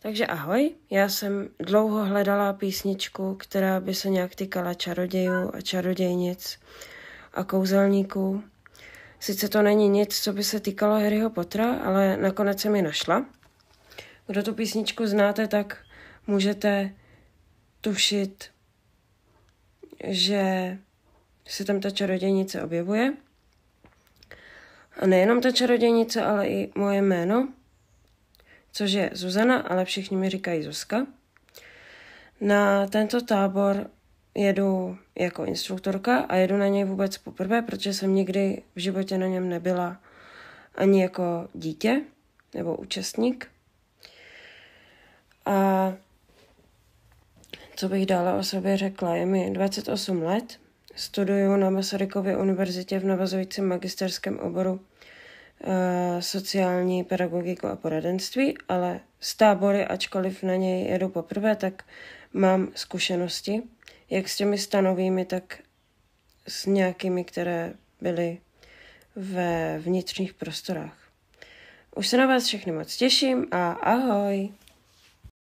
Takže ahoj, já jsem dlouho hledala písničku, která by se nějak týkala čarodějů a čarodějnic a kouzelníků. Sice to není nic, co by se týkalo Harryho Pottera, ale nakonec jsem ji našla. Kdo tu písničku znáte, tak můžete tušit, že se tam ta čarodějnice objevuje. A nejenom ta čarodějnice, ale i moje jméno, což je Zuzana, ale všichni mi říkají Zuzka. Na tento tábor jedu jako instruktorka a jedu na něj vůbec poprvé, protože jsem nikdy v životě na něm nebyla ani jako dítě nebo účastník. A co bych dále o sobě řekla, je mi 28 let, studuju na Masarykově univerzitě v navazujícím magisterském oboru sociální pedagogiku a poradenství, ale z tábory, ačkoliv na něj jedu poprvé, tak mám zkušenosti, jak s těmi stanovými, tak s nějakými, které byly ve vnitřních prostorách. Už se na vás všechny moc těším a ahoj!